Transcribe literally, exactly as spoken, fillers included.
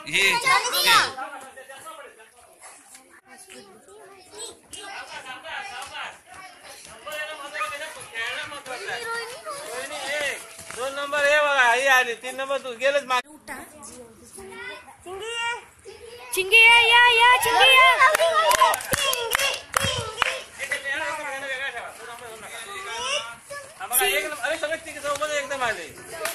हे दोन नंबर हे बघा ही आली तीन नंबर तू गेलच मागे चिंगी या या या चिंगी या अरे सगळे तिघ सोबत एकदम आले